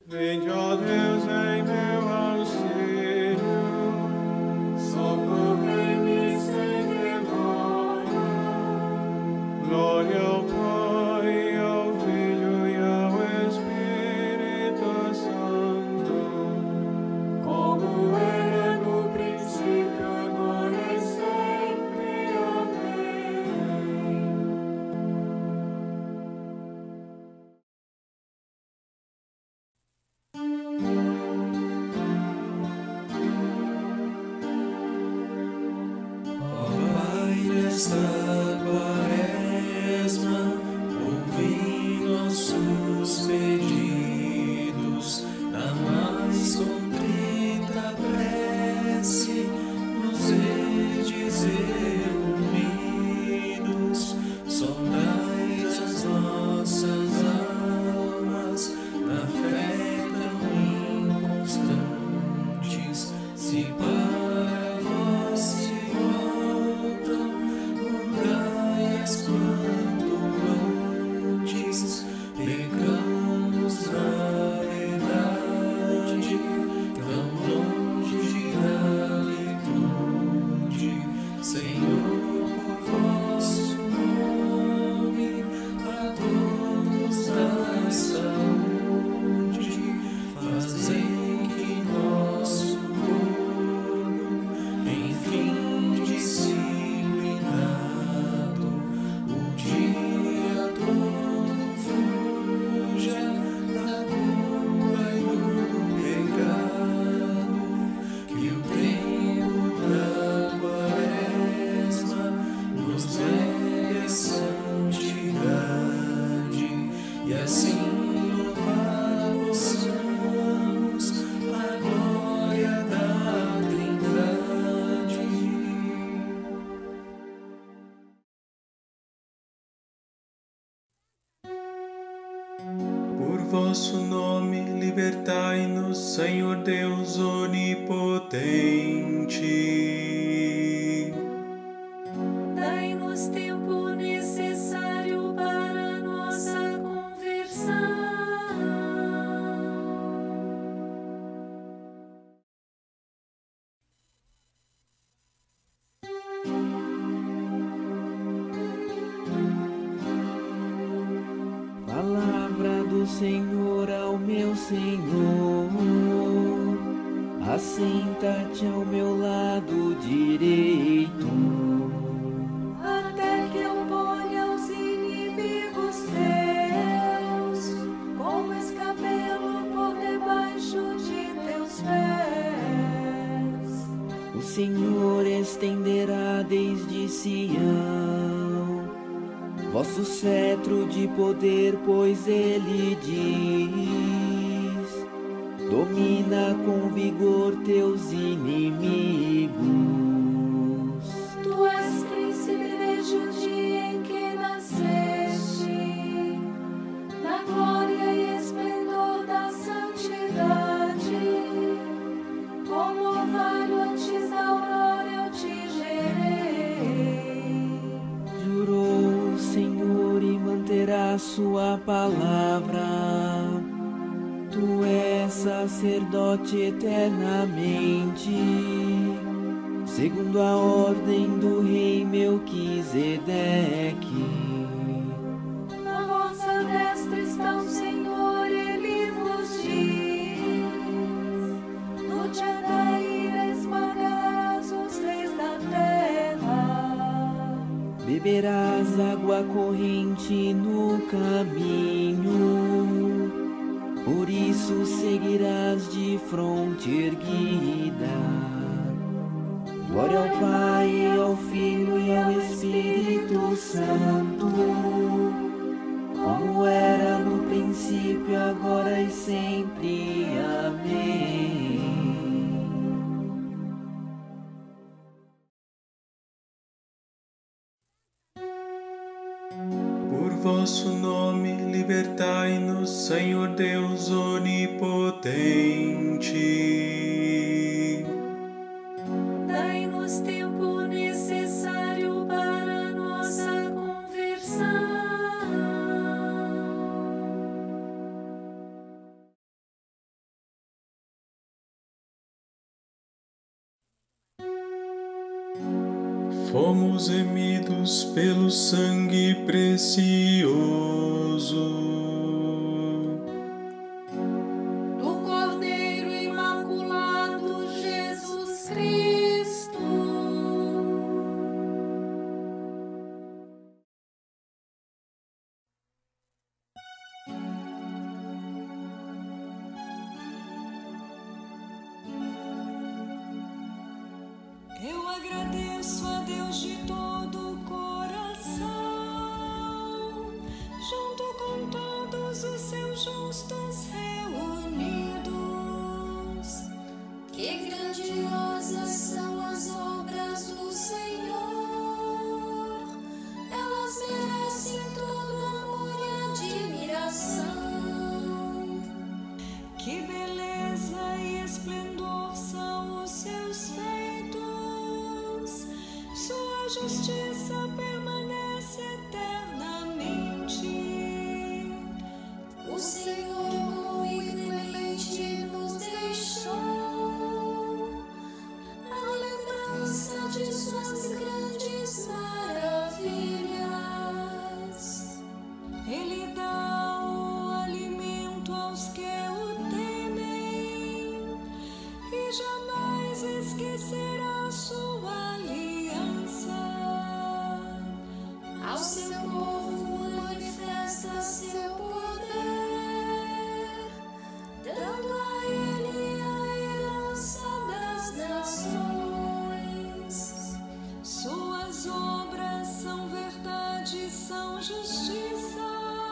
Vinde, ó Deus, em meu auxílio, socorrei-me sem demora. Glória ao Pai, ao Filho e ao Espírito Santo, como era no princípio, agora e sempre. Amém. Nesta quaresma, ouvi nossos pedidos, na mais contrita prece, nos verdes reunidos, sondai as nossas almas, na fé tão inconstantes, se para vós se voltam, quanto antes pecamos na verdade, tão longe da virtude, Senhor, por vosso nome, a todos dai saúde, fazei que nosso corpo, enfim, disciplinado, o dia todo fuja da culpa e do pecado, que o tempo da quaresma nos leve à santidade, e assim louvar possamos a glória da Trindade. Por vosso nome, libertai-nos, Senhor Deus onipotente. Dai-nos tempo necessário para nossa conversão. Palavra do Senhor ao meu Senhor, assenta-te ao meu lado direito. Até que eu ponha os inimigos teus, como escabelo por debaixo de teus pés. O Senhor estenderá desde Sião vosso cetro de poder, pois ele diz: domina com vigor teus inimigos. Tu és príncipe desde o dia em que nasceste, na glória e esplendor da santidade. Como orvalho antes da aurora eu te gerei. Jurou o Senhor e manterá sua palavra. Tu és sacerdote eternamente, segundo a ordem do rei Melquisedeque. Na vossa destra está o Senhor, ele vos diz: no dia da ira esmagarás os reis da terra. Beberás água corrente no caminho, por isso seguirás de fronte erguida. Glória ao Pai, e ao Filho e ao Espírito Santo, como era no princípio, agora e sempre. Amém. Por vosso nome, libertai-nos, Senhor Deus onipotente. Dai-nos tempo necessário para nossa conversão. fomos remidos pelo sangue precioso do Cordeiro Imaculado Jesus Cristo. Eu agradeço a Deus de todo o coração, junto com todos os seus justos reunidos. Que grandiosas são as obras do Senhor, elas merecem todo amor e admiração. Que beleza e esplendor são os seus feitos, sua justiça permanece eternamente. O Senhor bom e clemente nos deixou a lembrança de suas grandes maravilhas. Ele dá o alimento aos que o temem e jamais esquecerá sua aliança. Ao seu povo manifesta seu poder, dando a ele a herança das nações. Suas obras são verdade, são justiça.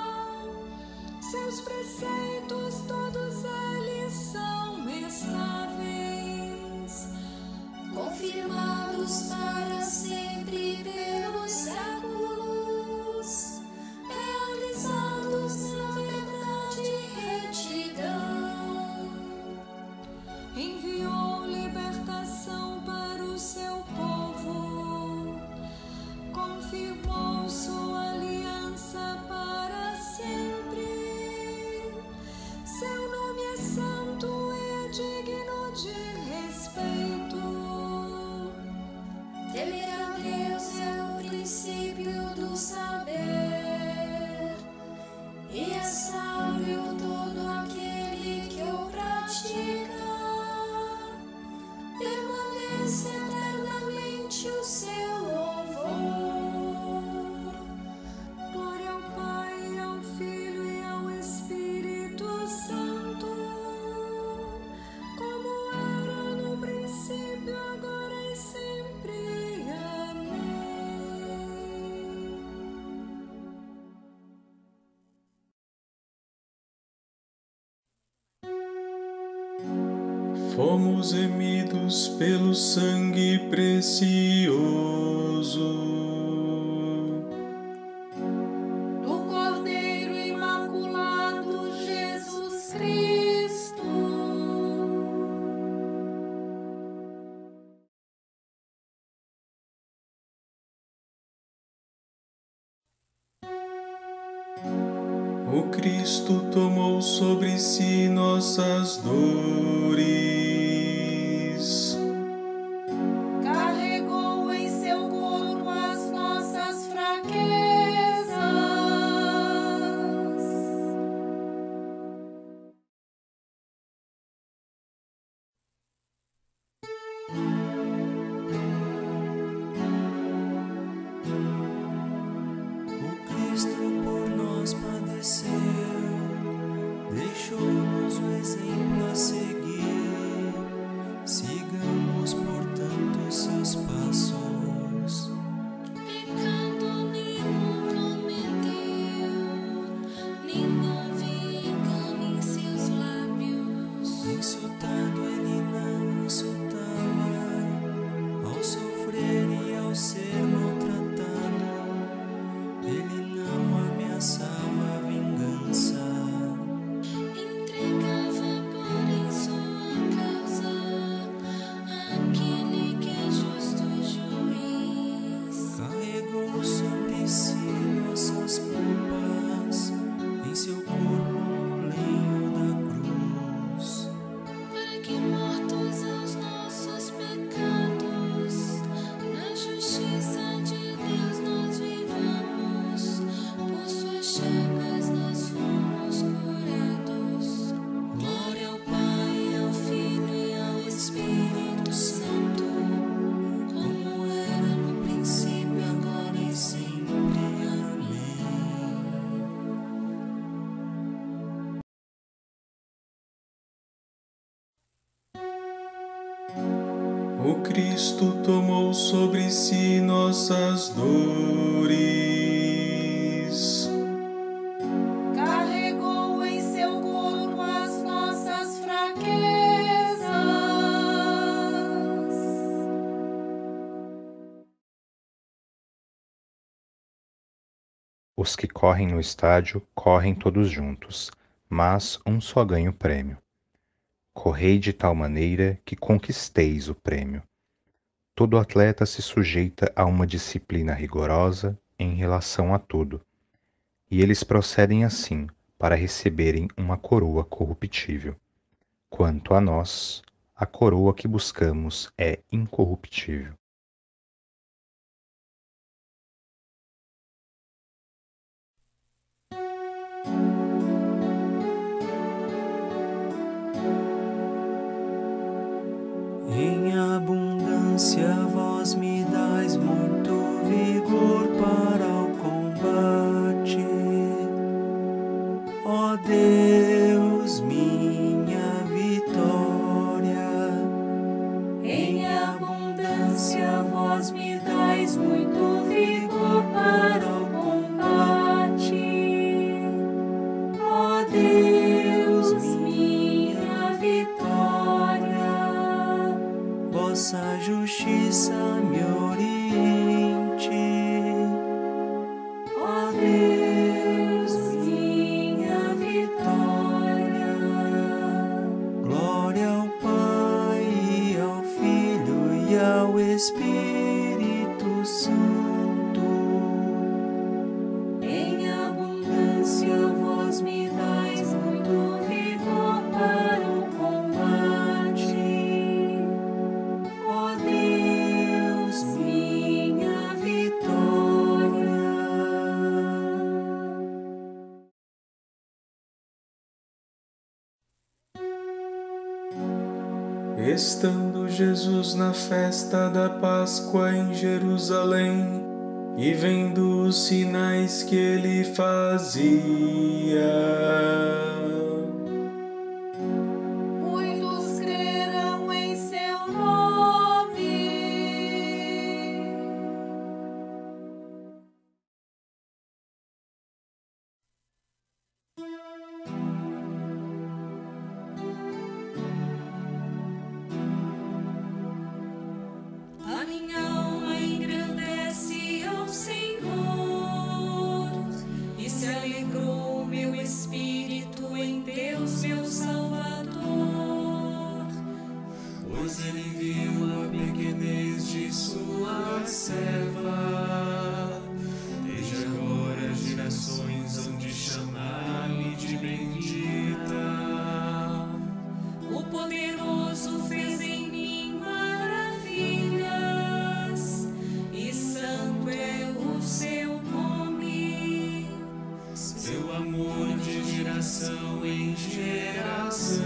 Seus preceitos, todos eles são estáveis, Confirmados para sempre pelos séculos, realizados na verdade e retidão. enviou libertação para o seu povo, confirmou sua aliança para sempre. Seu nome é santo e é digno de respeito. Temer a Deus é o princípio do saber, e é sábio todo aquele que o pratica. Permanece eternamente o seu louvor. Glória ao Pai, ao Filho e ao Espírito Santo, como era no princípio, agora e sempre. Amém. fomos remidos pelo sangue precioso Do Cordeiro Imaculado Jesus Cristo. O Cristo tomou sobre si nossas dores, Carregou em seu corpo as nossas fraquezas. O Cristo por nós padeceu, deixou-nos o exemplo a seguir. Sigamos, portanto, seus passos. Pecado nenhum prometeu, nem houve engano em seus lábios. Insultado ele não insultava, ao sofrer e ao ser maltratado, ele não ameaçava a vingança. Entregava, porém, sua O Cristo tomou sobre si nossas dores. Carregou em seu corpo as nossas fraquezas. Os que correm no estádio correm todos juntos, mas um só ganha o prêmio. Correi de tal maneira que conquisteis o prêmio. Todo atleta se sujeita a uma disciplina rigorosa em relação a tudo, e eles procedem assim para receberem uma coroa corruptível. Quanto a nós, a coroa que buscamos é incorruptível. Em abundância vós me dais muito vigor para o combate. Ó Deus, minha vitória. Em abundância vós me dais muito vigor para o combate. Ó Deus, minha vitória. Vossa justiça me oriente. Ó Deus, minha vitória. Glória ao Pai, e ao Filho e ao Espírito Santo. Em abundância vós me dais muito vigor para o combate. Ó Deus, minha vitória. Estando Jesus na festa da Páscoa em Jerusalém, e vendo os sinais que ele fazia, Muitos creram em seu nome. A minha alma engrandece ao Senhor, e se alegrou meu espírito em Deus, meu Salvador. pois ele viu a pequenez de sua serva. Desde agora as gerações hão de chamar-me de bendita. O poderoso fez em mim maravilhas, e santo é o seu nome. Seu amor de geração em geração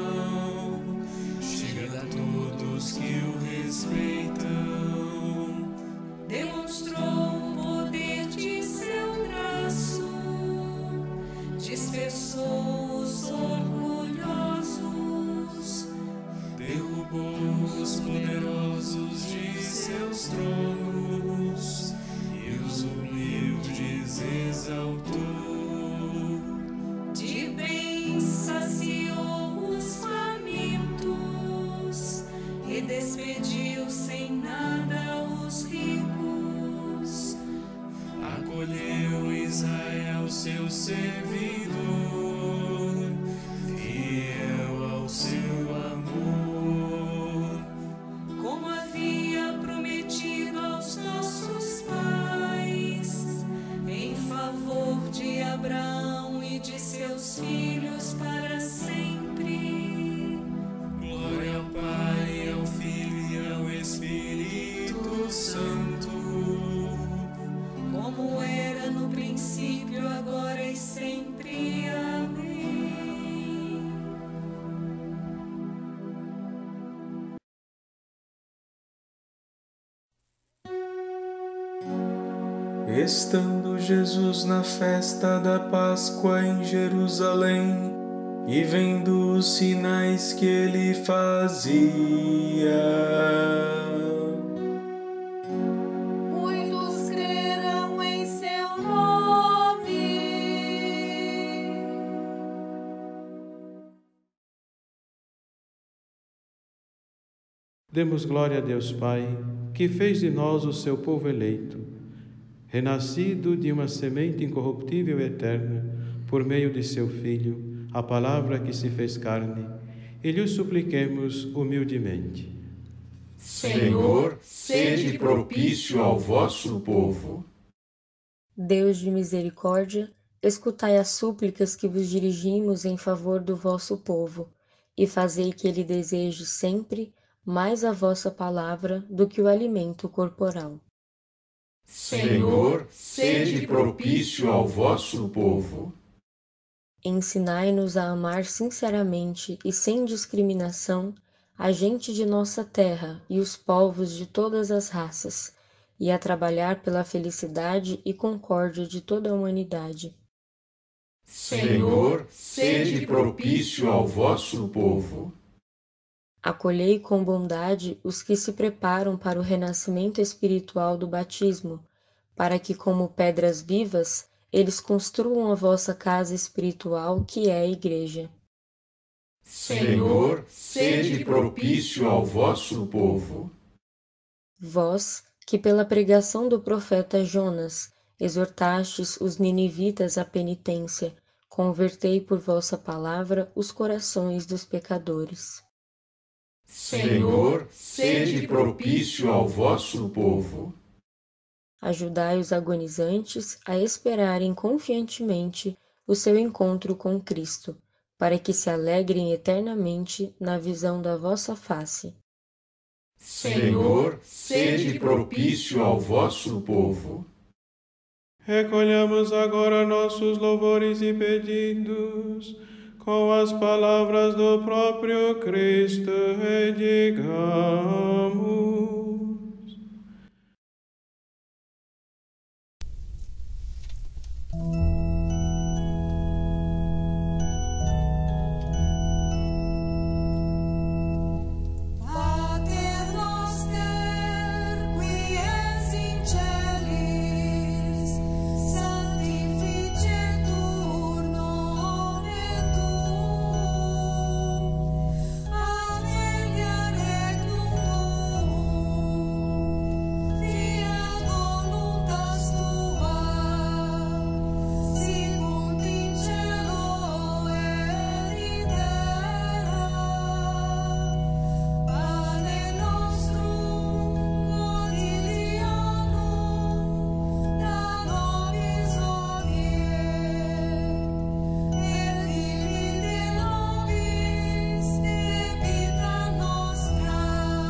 chega a todos que o respeitam. Demonstrou o poder de seu braço, dispersou os orgulhosos, Derrubou os poderosos de seus tronos e os humildes exaltou. de bens saciou os famintos e despediu sem nada os ricos. Acolheu Israel, seu servidor, fiel ao seu amor. Como havia prometido aos nossos pais, em favor de Abraão e de seus filhos para sempre. Glória ao Pai, ao Filho e ao Espírito Santo, Como era no princípio, agora e sempre. Amém. Estando Jesus na festa da Páscoa em Jerusalém, E vendo os sinais que ele fazia, muitos creram em seu nome. Demos glória a Deus Pai, que fez de nós o seu povo eleito, renascido de uma semente incorruptível e eterna, por meio de seu Filho, a palavra que se fez carne, e lhe supliquemos humildemente. Senhor, sede propício ao vosso povo. Deus de misericórdia, escutai as súplicas que vos dirigimos em favor do vosso povo, e fazei que ele deseje sempre mais a vossa palavra do que o alimento corporal. Senhor, sede propício ao vosso povo. Ensinai-nos a amar sinceramente e sem discriminação a gente de nossa terra e os povos de todas as raças, e a trabalhar pela felicidade e concórdia de toda a humanidade. Senhor, sede propício ao vosso povo. Acolhei com bondade os que se preparam para o renascimento espiritual do batismo, para que, como pedras vivas, eles construam a vossa casa espiritual, que é a Igreja. Senhor, sede propício ao vosso povo. Vós, que pela pregação do profeta Jonas exortastes os ninivitas à penitência, convertei por vossa palavra os corações dos pecadores. Senhor, sede propício ao vosso povo. Ajudai os agonizantes a esperarem confiantemente o seu encontro com Cristo, para que se alegrem eternamente na visão da vossa face. Senhor, sede propício ao vosso povo. Recolhamos agora nossos louvores e pedidos com as palavras do próprio Cristo e digamos: Pater noster, qui es in celis, sanctificetur nomen tuum, adveniat regnum tuum, fiat voluntas tua, sicut in cielo et in terra. Pane nostrum quotidianum da nobis hodie, et dimitte nobis debita nostra,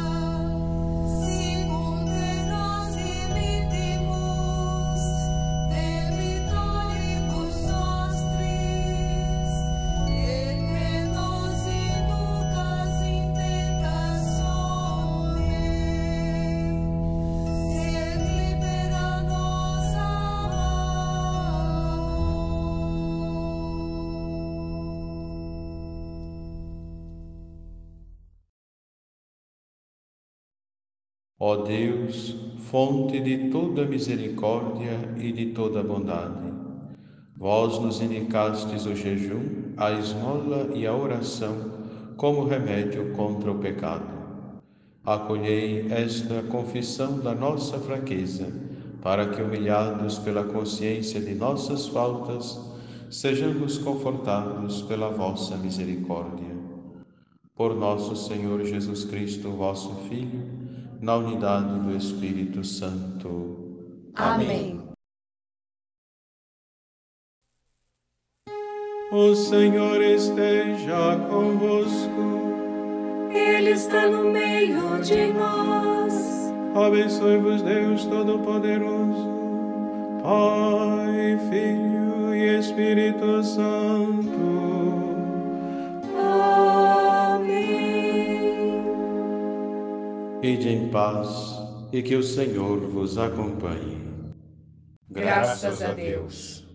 sicut et nos dimittimus debitoribus nostris, et ne nos inducas in tentationem, sed libera nos a Ó Deus, fonte de toda misericórdia e de toda bondade, vós nos indicastes o jejum, a esmola e a oração como remédio contra o pecado. Acolhei esta confissão da nossa fraqueza, para que, humilhados pela consciência de nossas faltas, sejamos confortados pela vossa misericórdia. Por nosso Senhor Jesus Cristo, vosso Filho, na unidade do Espírito Santo. Amém. O Senhor esteja convosco. Ele está no meio de nós. Abençoe-vos Deus Todo-Poderoso, Pai, Filho e Espírito Santo. Amém. Ide em paz e que o Senhor vos acompanhe. Graças a Deus.